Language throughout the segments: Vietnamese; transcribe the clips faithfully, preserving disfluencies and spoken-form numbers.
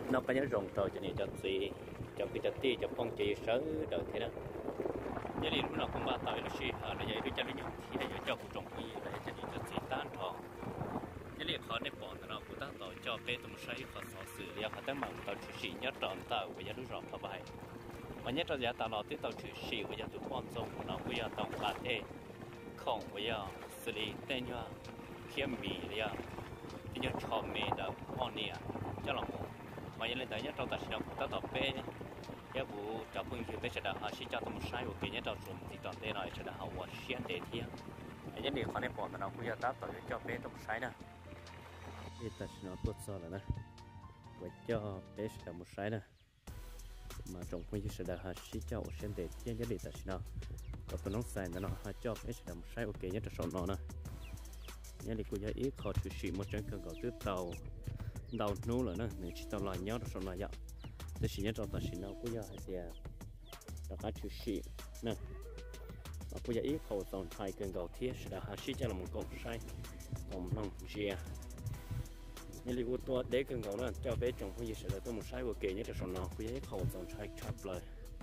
nó có nhớ rồng tàu cho nên cho gì cho cái cho ti cho phong chỉ sớ đợi thế đó nhớ đi lúc nào cũng ba tàu nó xì hà nó vậy cho nó nhung thì để cho cụ trồng gì để cho nên cho gì tan thọ nhớ đi khó để bỏ nó cụ ta tàu cho bé tụi say khó xóa xử lý họ tới mảng tàu chỉ xì nhớ tròn tàu bây giờ lúc rộng thọ bài mà nhớ cho giá tàu nó tới tàu chỉ xì bây giờ tụi con sông nó bây giờ tàu ba tê không bây giờ xử lý tên nhá khiêm mì bây giờ thì nhớ cho mì đó on nè cho lòng mà những lần tới nhất trong tài sản của ta tập về cái vụ trả phương hiệu tới sẽ đã họ sẽ cho tôi một sai của cái nhất trong số thì toàn tên này sẽ đã họ và xuyên để thiêng những điều khó nên bỏ nó cũng giờ ta tự cho bé tôi một sai nè thì ta sẽ nói tốt sau là nè và cho bé sẽ một sai nè mà trong phương hiệu sẽ đã họ sẽ cho xuyên để thiêng những điều ta sẽ nói còn tôi nói sai nó họ cho bé sẽ một sai ok nhất trong số nó nè những điều của gia ít khó chịu sĩ một trận cần có từ tàu đầu nô rồi nè nên chỉ tao lại nhớ được số này vậy thì chỉ nhớ trong tài chính nó cũng giờ hay là nó khá chịu sĩ nè và bây giờ ít khẩu tồn tại cần cầu thiết sẽ là hai cho là một cột sai còn nông chia như là của tôi để cần cầu nó cho bé trồng cái gì sẽ là tôi một sai của kỳ như là số nào bây giờ ít khẩu tồn tại chập lời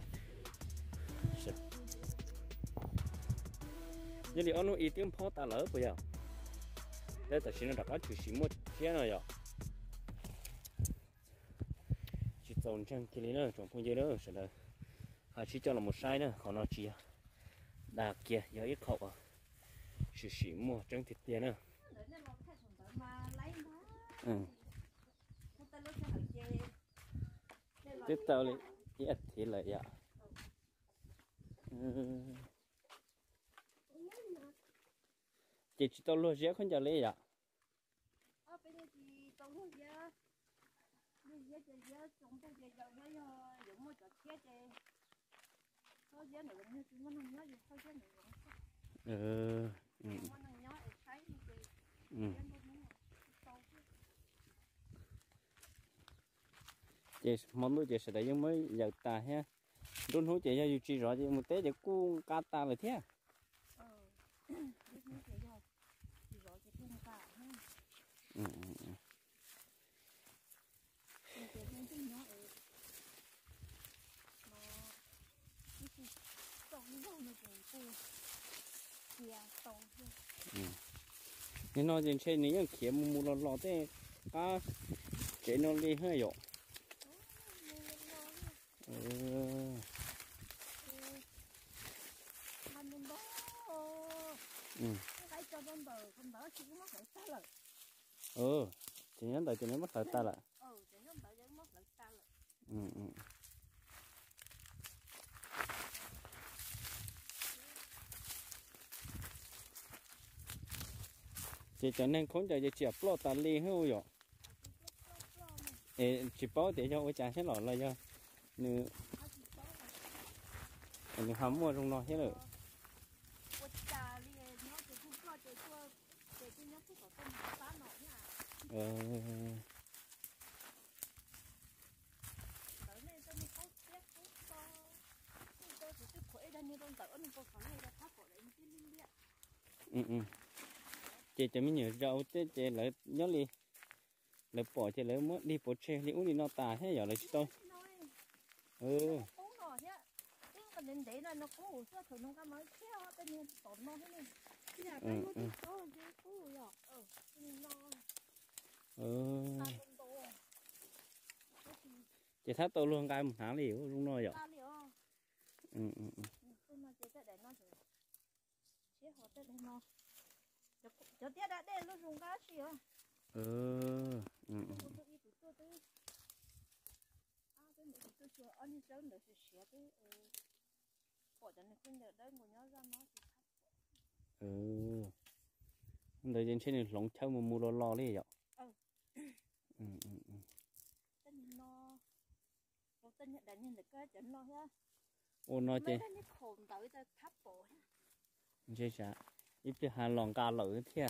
như là nó ít tiếng phó ta lỡ bây giờ để tài chính nó đã chịu sĩ một chia rồi chỉ trồng chân cái này nữa trồng phong dây nữa sẽ là họ chỉ cho là một sai nữa họ nói chi đà kia giờ ít khẩu à chỉ chỉ mua chân thịt tiền nữa ừ tiếp tao lấy ít thì lại vậy chị chỉ tao luôn dễ không cho lấy vậy bây giờ giờ giờ chúng tôi giờ giờ giờ giờ mua cho chết chứ có giờ nữa như chúng nó nhớ gì có giờ nữa ừ ừ ừ chị món nuôi chị sẽ để mới giờ ta ha đun hú chị cho dù chi rõ chị một té chị cu cá ta là thế ừ ừ nên nó trên trên này kia mua mua lọt lọt thế cá chế nó đi hơi dọ ừ ừ chỉ nhắn tới chỉ nhắn mất lại ta lại ừ ừ chị cho nên không cho chị chẹp lo ta li hơi rồi, ê chị bao để cho tôi trả hết lọ là cho, nếu, nếu hắm mua trong nó hết rồi. Ờ. Ừ ừ. Chị cho mình nhớ rau thế chị lấy nhớ đi lấy bỏ chị lấy mất đi bỏ xe đi uống đi nó tà thế giờ lấy tôi ừ đến đấy là nó có hồ sơ thử nông cam mới theo tự nhiên tổn nó thế này nhà ừ, cái nó ừ. có cái cũ rồi ờ nó ừ chị thắt tôi luôn cái một tháng liều luôn rồi vậy ừ ừ ừ tôi mà chị để nó rồi chế họ để nó cho tiết đã để nó dùng cá gì à ừ ừ ừ cái này tôi chưa ăn sớm được thì xé cái bỏ cho nên không được đấy ngồi nhớ ra nó thì thấp ừ đời trên trên này lồng trâu mà mua lo lo đi vậy ừ ừ ừ ừ tên nó có tên nhận đánh nhận được cái chấn nó ha ô nó chơi mấy cái khổn tới ta thấp bộ chơi sao ít thì hà lòng cá lử thế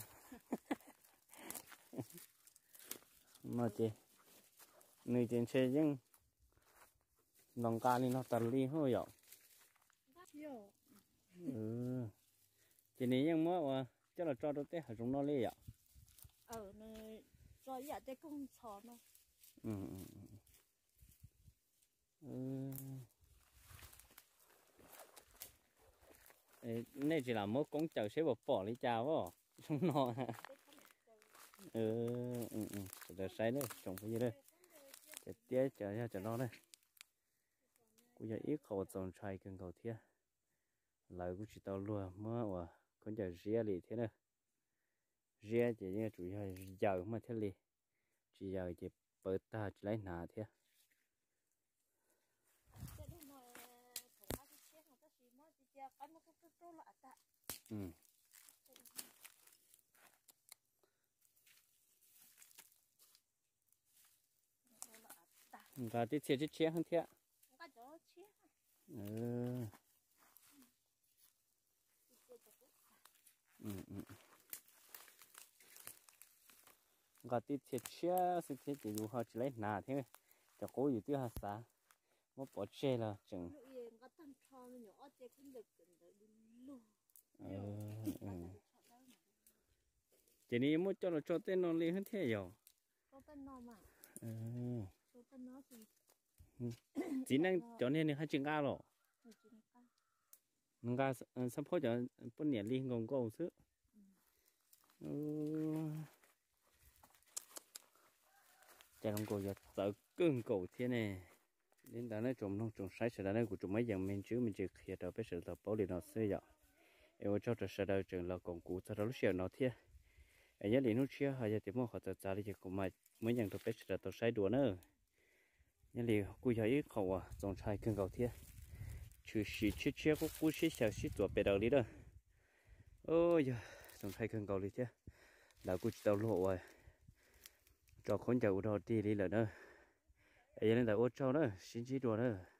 nó chơi người trên xe nhưng lòng cá thì nó tàn li hơi vậy ừ chỉ này nhưng mà mà chắc là cho đôi té ở trong nó li vậy ờ này cho dạ té không sò nó ừ ừ ừ. Ê, này chỉ là một con chậu sẽ bỏ bỏ đi chào vô không nó hả ừ ừ ừ để sai đấy trồng cái gì đây để tía chờ cho cho nó đây bây giờ ít khẩu trồng trai cần cầu thiệt lại cũng chỉ tao luôn mơ và con chờ ria lì thế này ria chỉ như chủ yếu là giờ mà thế lì chỉ giờ chỉ bớt ta chỉ lấy nà thế ừ và tiếp theo chết hơn thế ừ ừ ừ và tiếp theo chết sẽ thế chỉ dùng họ chỉ lấy nà thế cho cố gì tiêu hạt xa một bỏ che là chừng ừ ừ chỉ ní một cho nó cho tên nó lên hơn thế rồi ừ chỉ năng cho nên hai chừng ga rồi nga sắp phô cho bốn年liên công cầu chứ chạy công cầu giờ tự cưng cầu thế này đến đó nó trồng nó trồng sai sự đó nó của trồng mấy dòng mình chứ mình chỉ hiện ở bên sự tập bảo để nó xây dựng em cho cho sự đó trường là công cụ cho nó lúc xưa nó thế em nhớ đến lúc xưa hay là tìm một họ tự trả đi cũng mà mấy dòng tập bên sự tập sai đùa nữa nhớ liền cúi giờ ít khẩu à trồng sai cưng cầu thế chú sĩ chết chết có cú sĩ xào sĩ tuổi bé đầu đi đó ôi giờ trồng sai cưng cầu đi chứ là cú tàu lộ rồi cho con cháu đó đi đi là nữa ấy nên là ô cho nữa xin chỉ đùa nữa